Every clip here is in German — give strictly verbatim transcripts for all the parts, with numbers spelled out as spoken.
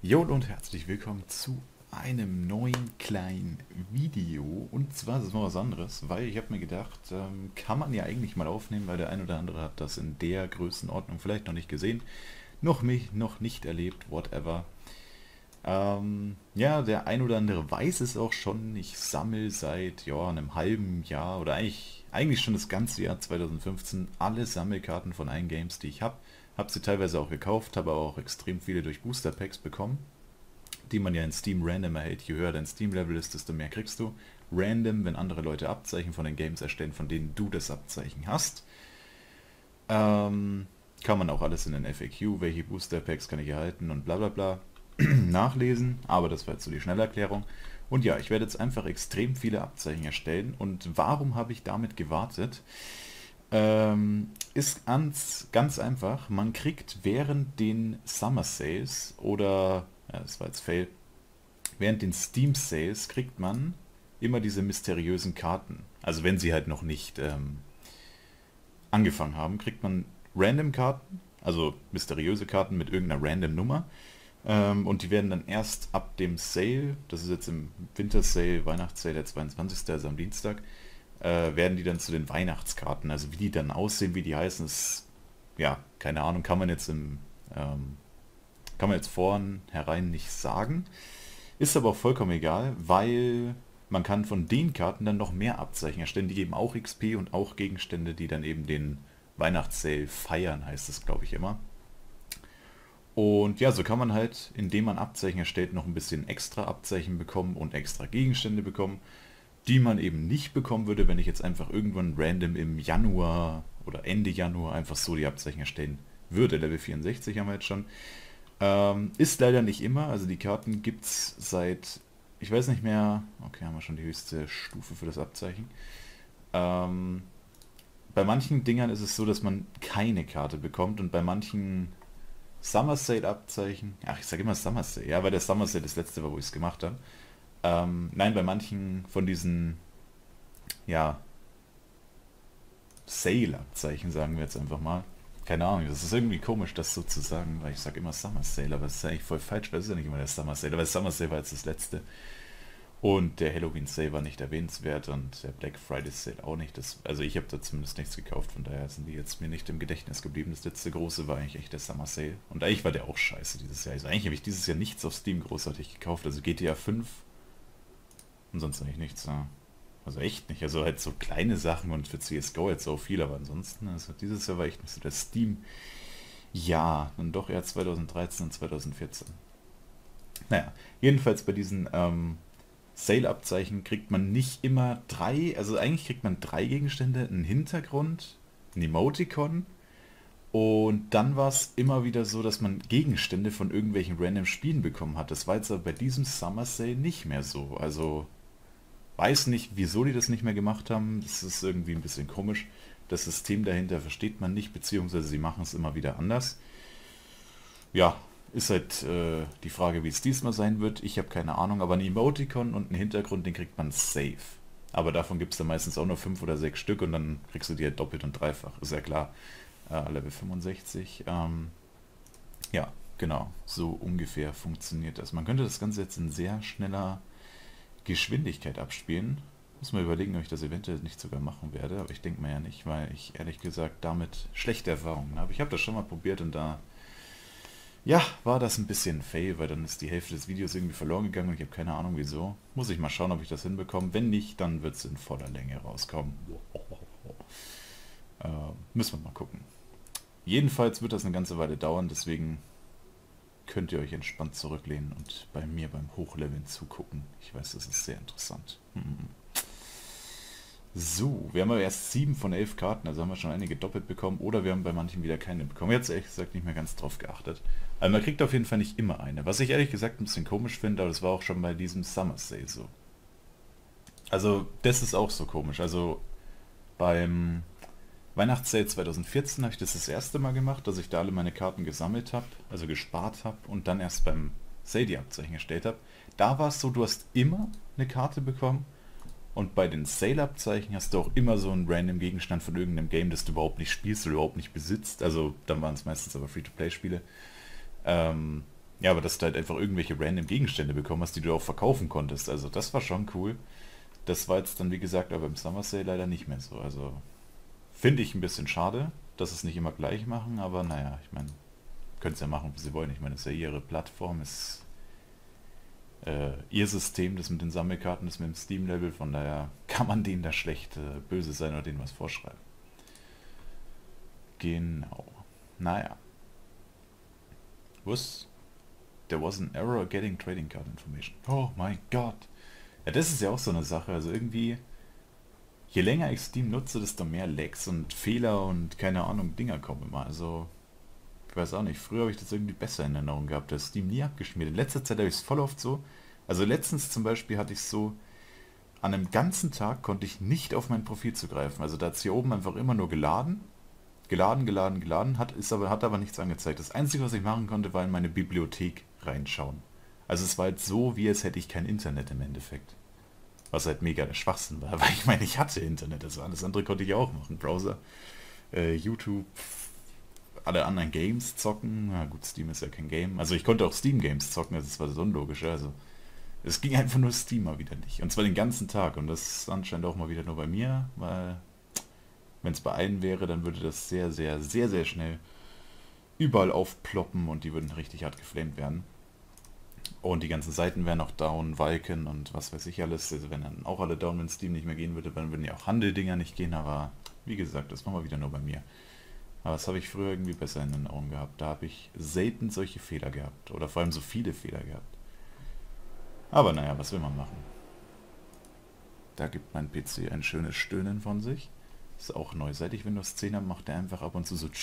Jo und herzlich willkommen zu einem neuen kleinen Video. Und zwar ist es mal was anderes, weil ich habe mir gedacht, ähm, kann man ja eigentlich mal aufnehmen, weil der ein oder andere hat das in der Größenordnung vielleicht noch nicht gesehen, noch mich noch nicht erlebt, whatever. Ähm, ja, der ein oder andere weiß es auch schon. Ich sammle seit ja, einem halben Jahr oder eigentlich, eigentlich schon das ganze Jahr zweitausendfünfzehn alle Sammelkarten von allen Games, die ich habe. Habe sie teilweise auch gekauft, habe aber auch extrem viele durch Booster Packs bekommen, die man ja in Steam random erhält. Je höher dein Steam-Level ist, desto mehr kriegst du. Random, wenn andere Leute Abzeichen von den Games erstellen, von denen du das Abzeichen hast. Ähm, kann man auch alles in den F A Q, welche Booster Packs kann ich erhalten und bla bla bla nachlesen. Aber das war jetzt so die Schnellerklärung. Und ja, ich werde jetzt einfach extrem viele Abzeichen erstellen. Und warum habe ich damit gewartet? Ähm, ist ganz, ganz einfach. Man kriegt während den Summer Sales oder, ja, das war jetzt Fail, während den Steam Sales kriegt man immer diese mysteriösen Karten. Also wenn sie halt noch nicht ähm, angefangen haben, kriegt man random Karten, also mysteriöse Karten mit irgendeiner random Nummer. Ähm, und die werden dann erst ab dem Sale, das ist jetzt im Winter Sale, Weihnachtssale, der zweiundzwanzigste, also am Dienstag, äh, werden die dann zu den Weihnachtskarten. Also wie die dann aussehen, wie die heißen, ist, ja, keine Ahnung, kann man jetzt im, ähm, kann man jetzt vornherein nicht sagen. Ist aber auch vollkommen egal, weil man kann von den Karten dann noch mehr Abzeichen erstellen. Die geben auch X P und auch Gegenstände, die dann eben den Weihnachtssale feiern, heißt es, glaube ich, immer. Und ja, so kann man halt, indem man Abzeichen erstellt, noch ein bisschen extra Abzeichen bekommen und extra Gegenstände bekommen, die man eben nicht bekommen würde, wenn ich jetzt einfach irgendwann random im Januar oder Ende Januar einfach so die Abzeichen erstellen würde. Level vierundsechzig haben wir jetzt schon. Ähm, ist leider nicht immer, also die Karten gibt es seit, ich weiß nicht mehr, okay, haben wir schon die höchste Stufe für das Abzeichen. Ähm, bei manchen Dingern ist es so, dass man keine Karte bekommt und bei manchen Summer Sale Abzeichen, ach ich sage immer Summer Sale, ja, weil der Summer Sale das letzte war, wo ich es gemacht habe. Ähm, nein, bei manchen von diesen, ja, Sale-Abzeichen, sagen wir jetzt einfach mal. Keine Ahnung, das ist irgendwie komisch, das so zu sagen, weil ich sage immer Summer Sale, aber das ist ja eigentlich voll falsch, weil es ist ja nicht immer der Summer Sale, aber der Summer Sale war jetzt das letzte. Und der Halloween Sale war nicht erwähnenswert und der Black Friday Sale auch nicht. Das, also ich habe da zumindest nichts gekauft, von daher sind die jetzt mir nicht im Gedächtnis geblieben. Das letzte große war eigentlich echt der Summer Sale. Und eigentlich war der auch scheiße dieses Jahr. Also eigentlich habe ich dieses Jahr nichts auf Steam großartig gekauft. Also G T A fünf und sonst eigentlich nichts. Ja. Also echt nicht. Also halt so kleine Sachen und für C S G O jetzt auch viel, aber ansonsten, also dieses Jahr war echt nicht so der Steam. Ja, dann doch eher zweitausenddreizehn und zweitausendvierzehn. Naja, jedenfalls bei diesen ähm, Sale-Abzeichen kriegt man nicht immer drei, also eigentlich kriegt man drei Gegenstände, einen Hintergrund, ein Emoticon und dann war es immer wieder so, dass man Gegenstände von irgendwelchen random Spielen bekommen hat. Das war jetzt aber bei diesem Summer Sale nicht mehr so. Also weiß nicht, wieso die das nicht mehr gemacht haben. Das ist irgendwie ein bisschen komisch. Das System dahinter versteht man nicht, beziehungsweise sie machen es immer wieder anders. Ja, ist halt äh, die Frage, wie es diesmal sein wird. Ich habe keine Ahnung, aber ein Emoticon und einen Hintergrund, den kriegt man safe. Aber davon gibt es dann meistens auch nur fünf oder sechs Stück und dann kriegst du die halt doppelt und dreifach. Ist ja klar. Äh, Level fünfundsechzig. Ähm, ja, genau. So ungefähr funktioniert das. Man könnte das Ganze jetzt in sehr schneller Geschwindigkeit abspielen. Muss mal überlegen, ob ich das eventuell nicht sogar machen werde. Aber ich denke mir ja nicht, weil ich ehrlich gesagt damit schlechte Erfahrungen habe. Ich habe das schon mal probiert und da ja, war das ein bisschen fail, weil dann ist die Hälfte des Videos irgendwie verloren gegangen und ich habe keine Ahnung wieso. Muss ich mal schauen, ob ich das hinbekomme. Wenn nicht, dann wird es in voller Länge rauskommen. Äh, müssen wir mal gucken. Jedenfalls wird das eine ganze Weile dauern, deswegen könnt ihr euch entspannt zurücklehnen und bei mir beim Hochleveln zugucken. Ich weiß, das ist sehr interessant. Hm. So, wir haben aber erst sieben von elf Karten, also haben wir schon einige doppelt bekommen oder wir haben bei manchen wieder keine bekommen. Jetzt ehrlich gesagt nicht mehr ganz drauf geachtet. Aber man kriegt auf jeden Fall nicht immer eine. Was ich ehrlich gesagt ein bisschen komisch finde, aber das war auch schon bei diesem Summer Sale so. Also das ist auch so komisch. Also beim Weihnachtssale zweitausendvierzehn habe ich das das erste Mal gemacht, dass ich da alle meine Karten gesammelt habe, also gespart habe und dann erst beim Sale die Abzeichen erstellt habe. Da war es so, du hast immer eine Karte bekommen. Und bei den Sale-Abzeichen hast du auch immer so einen random Gegenstand von irgendeinem Game, das du überhaupt nicht spielst oder überhaupt nicht besitzt. Also dann waren es meistens aber Free-to-Play-Spiele. Ähm, Ja, aber dass du halt einfach irgendwelche random Gegenstände bekommen hast, die du auch verkaufen konntest. Also das war schon cool. Das war jetzt dann, wie gesagt, aber im Summer Sale leider nicht mehr so. Also finde ich ein bisschen schade, dass es nicht immer gleich machen, aber naja, ich meine, können es ja machen, wie sie wollen. Ich meine, es ist ja ihre Plattform, ist äh, ihr System, das mit den Sammelkarten, das mit dem Steam-Level, von daher kann man denen da schlecht äh, böse sein oder denen was vorschreiben. Genau. Naja. Was? There was an error getting trading card information. Oh mein Gott. Ja, das ist ja auch so eine Sache. Also irgendwie, je länger ich Steam nutze, desto mehr Lags und Fehler und keine Ahnung, Dinger kommen immer. Also, ich weiß auch nicht. Früher habe ich das irgendwie besser in Erinnerung gehabt. Da ist Steam nie abgeschmiert. In letzter Zeit habe ich es voll oft so. Also letztens zum Beispiel hatte ich es so, an einem ganzen Tag konnte ich nicht auf mein Profil zugreifen. Also da hat es hier oben einfach immer nur geladen. Geladen, geladen, geladen, hat, ist aber, hat aber nichts angezeigt. Das Einzige, was ich machen konnte, war in meine Bibliothek reinschauen. Also es war halt so, wie als hätte ich kein Internet im Endeffekt. Was halt mega der Schwachsinn war, weil ich meine, ich hatte Internet, also alles andere konnte ich auch machen. Browser, äh, YouTube, alle anderen Games zocken. Na gut, Steam ist ja kein Game. Also ich konnte auch Steam-Games zocken, das war so unlogisch. Also es ging einfach nur Steam mal wieder nicht. Und zwar den ganzen Tag. Und das ist anscheinend auch mal wieder nur bei mir, weil wenn es bei einem wäre, dann würde das sehr, sehr, sehr, sehr schnell überall aufploppen und die würden richtig hart geflamed werden. Und die ganzen Seiten wären auch down, Walken und was weiß ich alles. Also wenn dann auch alle down, wenn Steam nicht mehr gehen würde, dann würden ja auch Handeldinger nicht gehen. Aber wie gesagt, das war mal wieder nur bei mir. Aber das habe ich früher irgendwie besser in den Augen gehabt. Da habe ich selten solche Fehler gehabt. Oder vor allem so viele Fehler gehabt. Aber naja, was will man machen? Da gibt mein P C ein schönes Stöhnen von sich. Ist auch neu. Seit ich Windows zehn habe, macht er einfach ab und zu so.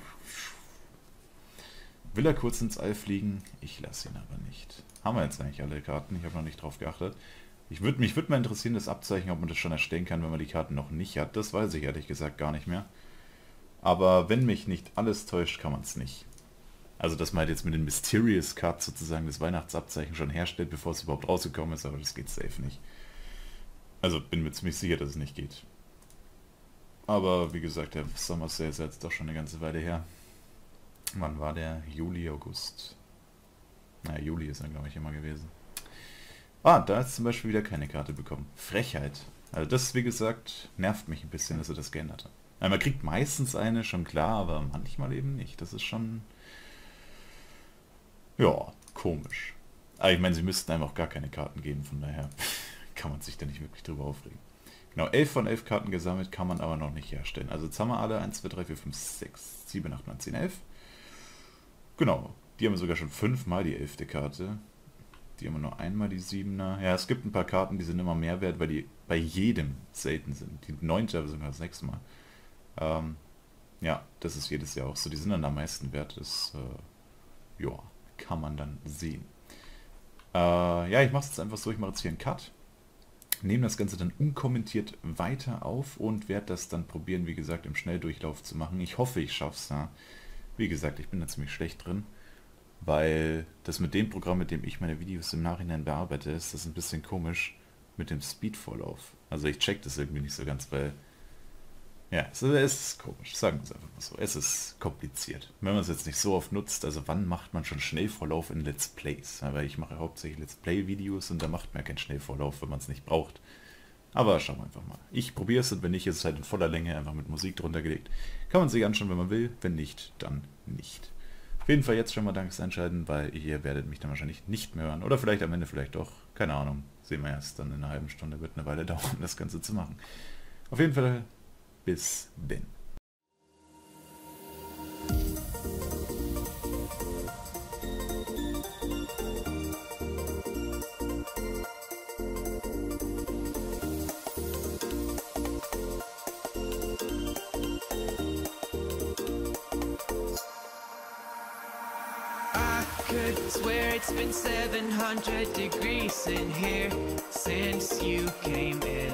Will er kurz ins All fliegen? Ich lasse ihn aber nicht. Haben wir jetzt eigentlich alle Karten? Ich habe noch nicht drauf geachtet. Ich würd, mich würde mal interessieren, das Abzeichen, ob man das schon erstellen kann, wenn man die Karten noch nicht hat. Das weiß ich ehrlich gesagt gar nicht mehr. Aber wenn mich nicht alles täuscht, kann man es nicht. Also, dass man halt jetzt mit den Mysterious Cards sozusagen das Weihnachtsabzeichen schon herstellt, bevor es überhaupt rausgekommen ist, aber das geht safe nicht. Also, bin mir ziemlich sicher, dass es nicht geht. Aber wie gesagt, der Summer Sale ist jetzt doch schon eine ganze Weile her. Wann war der? Juli, August. Naja, Juli ist dann, glaube ich, immer gewesen. Ah, da ist zum Beispiel wieder keine Karte bekommen. Frechheit. Also das, wie gesagt, nervt mich ein bisschen, dass er das geändert hat. Also man kriegt meistens eine, schon klar, aber manchmal eben nicht. Das ist schon... Ja, komisch. Aber ich meine, sie müssten einem auch gar keine Karten geben, von daher kann man sich da nicht wirklich drüber aufregen. Genau, elf von elf Karten gesammelt, kann man aber noch nicht herstellen. Also jetzt haben wir alle eins, zwei, drei, vier, fünf, sechs, sieben, acht, neun, zehn, elf. Genau, die haben wir sogar schon fünfmal die elfte Karte. Die haben wir nur einmal die siebener. Ja, es gibt ein paar Karten, die sind immer mehr wert, weil die bei jedem selten sind. Die neunte aber sogar das nächste Mal. Ähm, ja, das ist jedes Jahr auch so. Die sind dann am meisten wert. Das, äh, ja, kann man dann sehen. Äh, ja, ich mache es jetzt einfach so. Ich mache jetzt hier einen Cut. Nehme das Ganze dann unkommentiert weiter auf und werde das dann probieren, wie gesagt, im Schnelldurchlauf zu machen. Ich hoffe, ich schaffe es. Ja. Wie gesagt, ich bin da ziemlich schlecht drin, weil das mit dem Programm, mit dem ich meine Videos im Nachhinein bearbeite, ist das ein bisschen komisch mit dem Speedvorlauf. Also ich check das irgendwie nicht so ganz, weil ja, es ist komisch, sagen wir es einfach mal so. Es ist kompliziert. Wenn man es jetzt nicht so oft nutzt, also wann macht man schon Schnellvorlauf in Let's Plays? Ja, weil ich mache hauptsächlich Let's Play-Videos und da macht man ja keinen Schnellvorlauf, wenn man es nicht braucht. Aber schauen wir einfach mal. Ich probiere es und wenn nicht, ist es halt in voller Länge einfach mit Musik drunter gelegt. Kann man sich anschauen, wenn man will. Wenn nicht, dann nicht. Auf jeden Fall jetzt schon mal danke fürs Einschalten, weil ihr werdet mich dann wahrscheinlich nicht mehr hören. Oder vielleicht am Ende vielleicht doch. Keine Ahnung. Sehen wir erst dann in einer halben Stunde. Wird eine Weile dauern, das Ganze zu machen. Auf jeden Fall bis denn. Could swear it's been seven hundred degrees in here since you came in.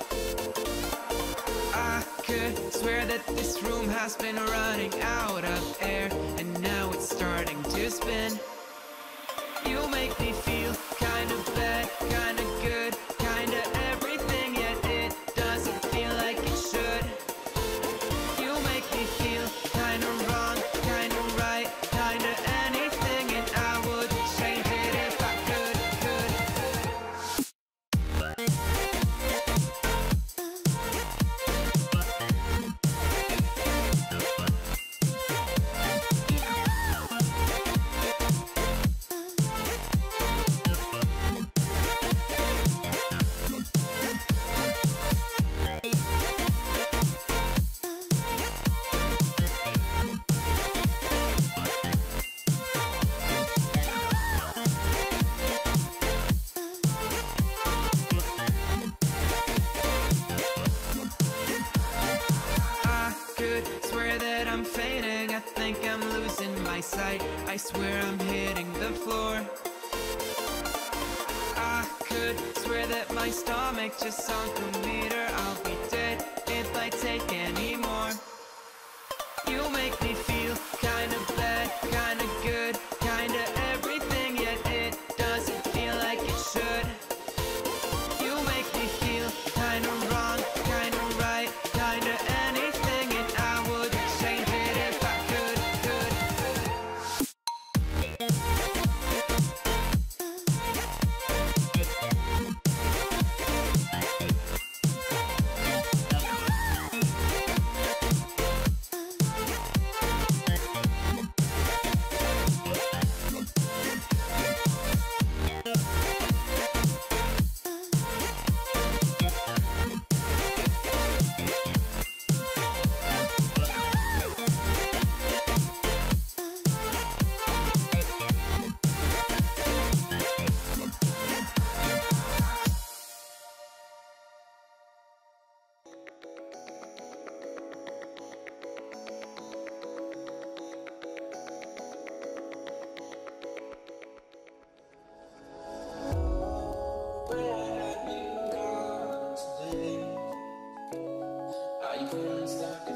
I could swear that this room has been running out of air and now it's starting to spin. You make me feel kind of bad, kind of good, kind of everything, yet it doesn't feel like it should. You make me feel kind of wrong, kind of right, kind of anything, and I would sight. I swear I'm hitting the floor. I could swear that my stomach just sunk a meter. I'll be dead if I take any more. You make me feel kinda bad, kinda good, kinda everything, yet it doesn't feel like it should. You make me feel kinda wrong, kinda right, kinda anything, and I would change it if I could, could, could. Where have you gone today? Are you feeling stuck?